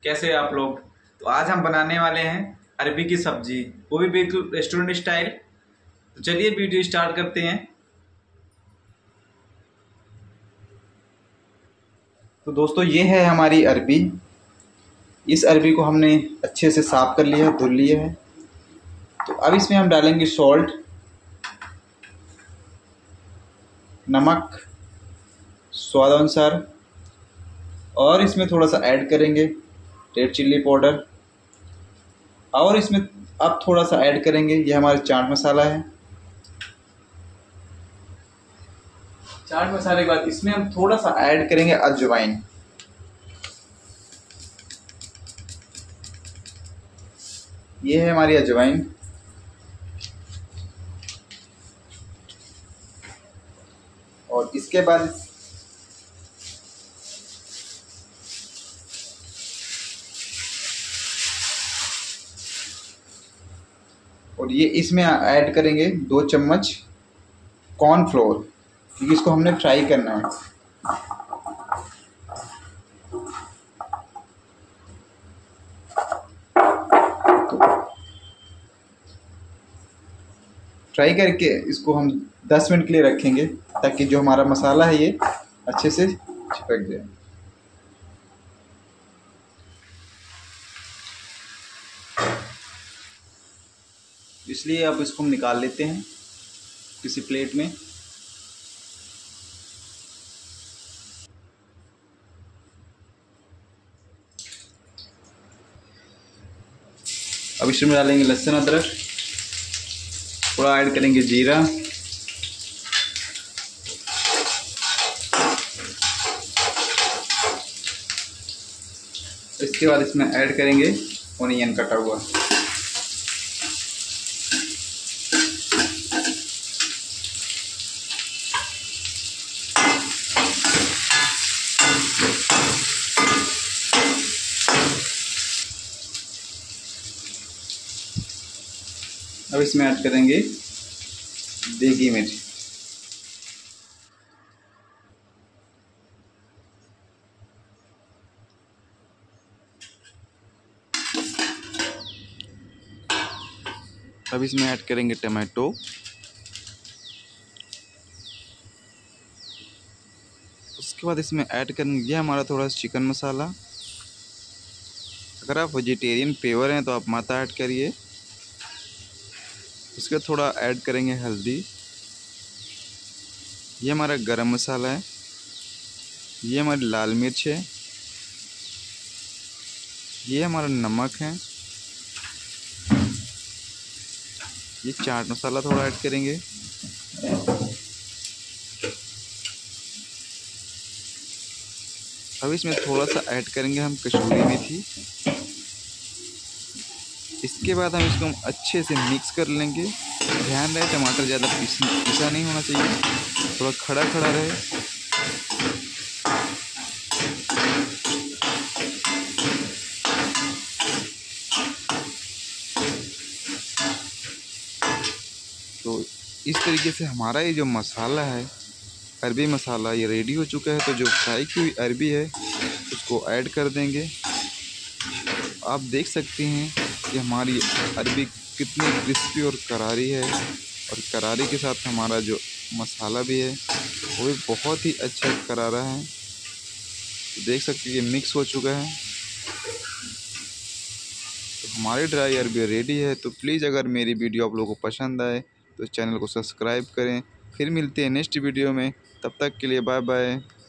कैसे हैं आप लोग। तो आज हम बनाने वाले हैं अरबी की सब्जी, वो भी बिल्कुल रेस्टोरेंट स्टाइल। तो चलिए वीडियो स्टार्ट करते हैं। तो दोस्तों ये है हमारी अरबी। इस अरबी को हमने अच्छे से साफ कर लिया है, धुल लिया है। तो अब इसमें हम डालेंगे सॉल्ट, नमक स्वाद अनुसार, और इसमें थोड़ा सा ऐड करेंगे रेड चिल्ली पाउडर, और इसमें अब थोड़ा सा ऐड करेंगे ये हमारा चाट मसाला है। चाट मसाले के बाद इसमें हम थोड़ा सा ऐड करेंगे अजवाइन। ये है हमारी अजवाइन। और इसके बाद ये इसमें ऐड करेंगे 2 चम्मच कॉर्नफ्लोर, क्योंकि इसको हमने फ्राई करना है। तो फ्राई करके इसको हम 10 मिनट के लिए रखेंगे, ताकि जो हमारा मसाला है ये अच्छे से चिपक जाए। इसलिए अब इसको हम निकाल लेते हैं किसी प्लेट में। अब इसमें डालेंगे लहसुन अदरक, थोड़ा ऐड करेंगे जीरा, इसके बाद इसमें ऐड करेंगे ओनियन कटा हुआ। अब इसमें ऐड करेंगे देगी मिर्च। अब इसमें ऐड करेंगे टमाटो, उसके बाद इसमें ऐड करेंगे ये हमारा थोड़ा सा चिकन मसाला। अगर आप वेजिटेरियन पेवर हैं तो आप मत ऐड करिए। उसके थोड़ा ऐड करेंगे हल्दी। ये हमारा गरम मसाला है, ये हमारी लाल मिर्च है, ये हमारा नमक है, ये चाट मसाला थोड़ा ऐड करेंगे। अब इसमें थोड़ा सा ऐड करेंगे हम कसूरी मेथी। इसके बाद हम इसको अच्छे से मिक्स कर लेंगे। ध्यान रहे टमाटर ज़्यादा पिसा नहीं होना चाहिए, थोड़ा खड़ा खड़ा रहे। तो इस तरीके से हमारा ये जो मसाला है अरबी मसाला ये रेडी हो चुका है। तो जो फ्राई की हुई अरबी है उसको ऐड कर देंगे। आप देख सकते हैं कि हमारी अरबी कितनी क्रिस्पी और करारी है, और करारी के साथ हमारा जो मसाला भी है वो भी बहुत ही अच्छा करारा है। तो देख सकते हैं ये मिक्स हो चुका है। तो हमारी ड्राई अरबी रेडी है। तो प्लीज़ अगर मेरी वीडियो आप लोगों को पसंद आए तो चैनल को सब्सक्राइब करें। फिर मिलते हैं नेक्स्ट वीडियो में, तब तक के लिए बाय बाय।